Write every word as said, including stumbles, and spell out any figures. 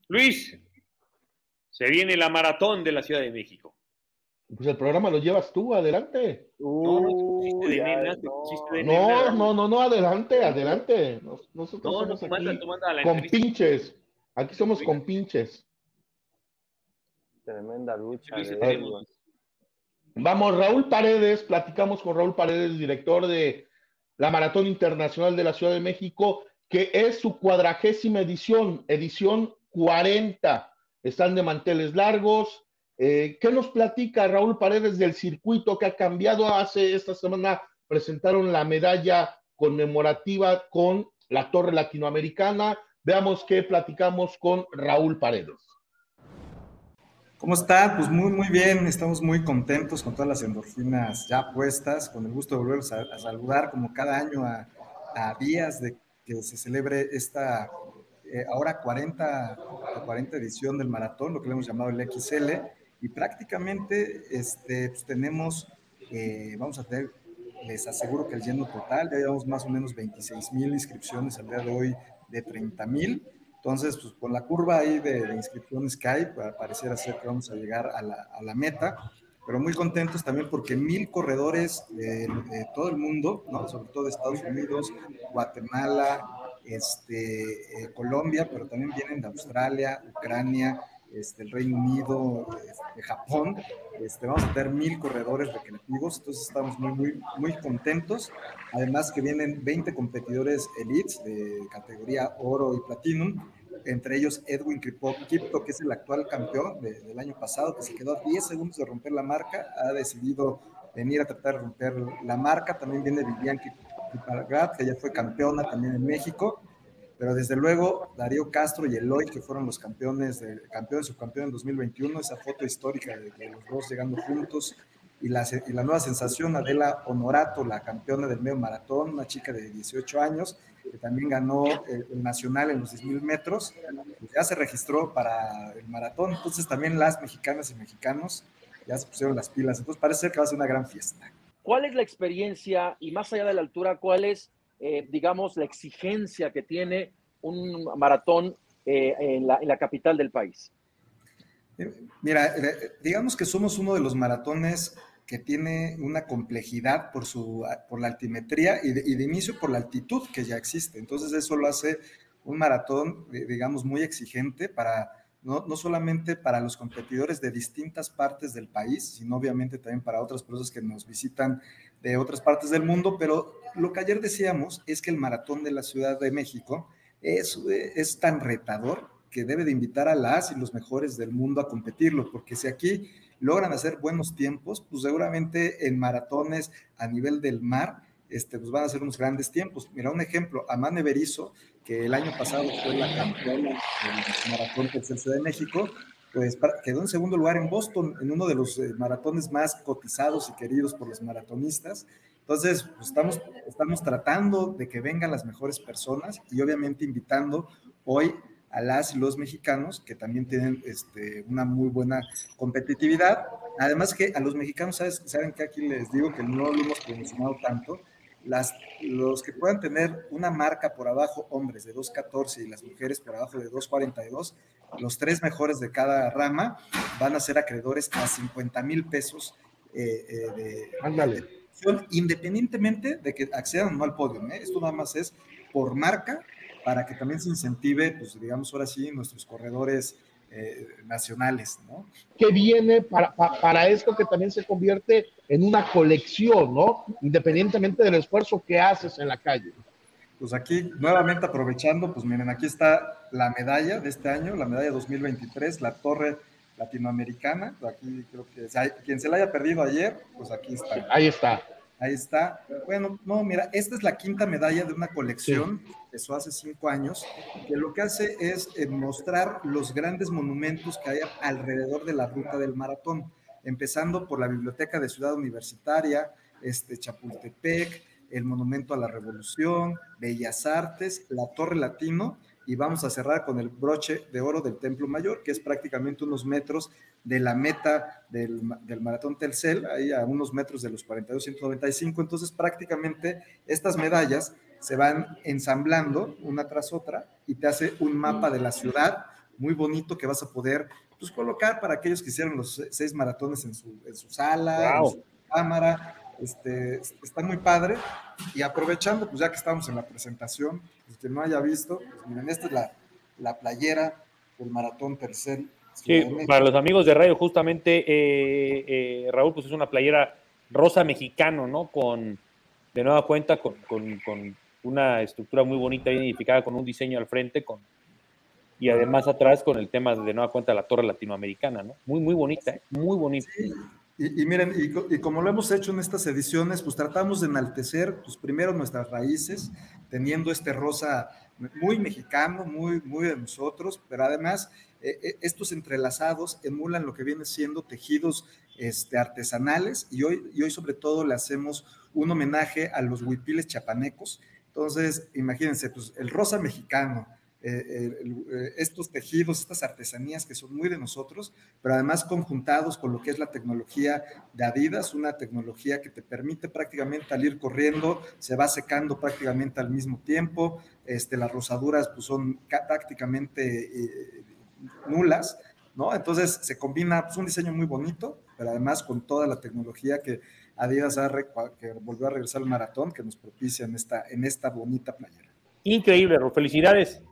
Luis, se viene la maratón de la Ciudad de México. Pues el programa lo llevas tú, adelante. No, no, chiste de nena, chiste de No, nena. no, no, no, adelante, adelante. Nos- Nosotros No, no, somos tú manda, aquí tú manda la entrevista. compinches. Aquí somos Ahorita, compinches. Tremenda lucha Luis, de tenemos. egos. Vamos, Raúl Paredes, platicamos con Raúl Paredes, director de la Maratón Internacional de la Ciudad de México, que es su cuadragésima edición, edición cuarenta. Están de manteles largos. Eh, ¿Qué nos platica Raúl Paredes del circuito que ha cambiado? Hace esta semana presentaron la medalla conmemorativa con la Torre Latinoamericana. Veamos qué platicamos con Raúl Paredes. ¿Cómo está? Pues muy, muy bien, estamos muy contentos con todas las endorfinas ya puestas, con el gusto de volverlos a, a saludar como cada año a, a días de que se celebre esta eh, ahora cuarenta, cuarenta edición del maratón, lo que le hemos llamado el X L, y prácticamente este, pues tenemos, eh, vamos a tener, les aseguro que el lleno total, ya llevamos más o menos veintiséis mil inscripciones al día de hoy de treinta mil. Entonces, pues con la curva ahí de, de inscripciones que hay, pareciera ser que vamos a llegar a la, a la meta, pero muy contentos también porque mil corredores de, de todo el mundo, ¿no? Sobre todo de Estados Unidos, Guatemala, este, eh, Colombia, pero también vienen de Australia, Ucrania, este, el Reino Unido, este, Japón. Este, vamos a tener mil corredores recreativos, entonces estamos muy, muy, muy contentos. Además que vienen veinte competidores elites de categoría oro y platinum, entre ellos Edwin Kipto, que es el actual campeón de, del año pasado, que se quedó a diez segundos de romper la marca, ha decidido venir a tratar de romper la marca. También viene Vivian Kipargat, que ya fue campeona también en México, pero desde luego Darío Castro y Eloy, que fueron los campeones, de, campeón y subcampeón en dos mil veintiuno, esa foto histórica de, de los dos llegando juntos. Y la, y la nueva sensación, Adela Honorato, la campeona del medio maratón, una chica de dieciocho años, que también ganó el, el nacional en los diez mil metros, pues ya se registró para el maratón. Entonces también las mexicanas y mexicanos ya se pusieron las pilas. Entonces parece ser que va a ser una gran fiesta. ¿Cuál es la experiencia y más allá de la altura, cuál es, eh, digamos, la exigencia que tiene un maratón eh, en, la, en la capital del país? Mira, digamos que somos uno de los maratones que tiene una complejidad por, su, por la altimetría y de, y de inicio por la altitud que ya existe. Entonces eso lo hace un maratón, digamos, muy exigente para, no, no solamente para los competidores de distintas partes del país, sino obviamente también para otras personas que nos visitan de otras partes del mundo. Pero lo que ayer decíamos es que el maratón de la Ciudad de México es, es tan retador que debe de invitar a las y los mejores del mundo a competirlo, porque si aquí logran hacer buenos tiempos, pues seguramente en maratones a nivel del mar, este, pues van a ser unos grandes tiempos. Mira, un ejemplo, Amane Berizo, que el año pasado fue la campeona del maratón de la Ciudad de México, pues quedó en segundo lugar en Boston, en uno de los eh, maratones más cotizados y queridos por los maratonistas. Entonces, pues estamos, estamos tratando de que vengan las mejores personas y obviamente invitando hoy a las y los mexicanos que también tienen este, una muy buena competitividad. Además que a los mexicanos, ¿sabes? ¿Saben que aquí les digo que no lo hemos promocionado tanto? Las, los que puedan tener una marca por abajo, hombres de dos catorce y las mujeres por abajo de dos cuarenta y dos, los tres mejores de cada rama van a ser acreedores a cincuenta mil pesos eh, eh, de, Ándale. de, de, independientemente de que accedan o no al podio, ¿eh? Esto nada más es por marca, para que también se incentive, pues digamos ahora sí, nuestros corredores eh, nacionales, ¿no? Que viene para, para, para esto que también se convierte en una colección, ¿no? Independientemente del esfuerzo que haces en la calle. Pues aquí, nuevamente aprovechando, pues miren, aquí está la medalla de este año, la medalla dos mil veintitrés, la Torre Latinoamericana. Aquí creo que quien se la haya perdido ayer, pues aquí está. Ahí está. Ahí está. Bueno, no, mira, esta es la quinta medalla de una colección sí. que empezó hace cinco años, que lo que hace es eh, mostrar los grandes monumentos que hay alrededor de la ruta del maratón, empezando por la Biblioteca de Ciudad Universitaria, este, Chapultepec, el Monumento a la Revolución, Bellas Artes, la Torre Latino, y vamos a cerrar con el broche de oro del Templo Mayor, que es prácticamente unos metros de la meta del, del Maratón Telcel, ahí a unos metros de los cuarenta y dos ciento noventa y cinco. Entonces prácticamente estas medallas se van ensamblando una tras otra y te hace un mapa de la ciudad, muy bonito que vas a poder pues, colocar para aquellos que hicieron los seis maratones en su, en su sala, wow. en su cámara. Este, está muy padre. Y aprovechando, pues ya que estamos en la presentación, pues, que no haya visto, pues miren, esta es la, la playera del Maratón Tercel. Sí, para los amigos de radio, justamente, eh, eh, Raúl, pues es una playera rosa mexicano, ¿no? Con, de nueva cuenta, con, con, con una estructura muy bonita, identificada con un diseño al frente, con, y además atrás con el tema de nueva cuenta la torre latinoamericana, ¿no? Muy, muy bonita, ¿eh? Muy bonita. Sí. Y, y miren, y, y como lo hemos hecho en estas ediciones, pues tratamos de enaltecer, pues primero nuestras raíces, teniendo este rosa muy mexicano, muy, muy de nosotros, pero además eh, estos entrelazados emulan lo que viene siendo tejidos este, artesanales, y hoy, y hoy sobre todo le hacemos un homenaje a los huipiles chapanecos. Entonces, imagínense, pues el rosa mexicano, Eh, el, eh, estos tejidos, estas artesanías que son muy de nosotros, pero además conjuntados con lo que es la tecnología de Adidas, una tecnología que te permite prácticamente al ir corriendo, se va secando prácticamente al mismo tiempo, este, las rosaduras pues, son prácticamente eh, nulas, ¿no? Entonces se combina pues, un diseño muy bonito, pero además con toda la tecnología que Adidas ha que volvió a regresar al maratón, que nos propicia en esta, en esta bonita playera. Increíble, Ro. Felicidades.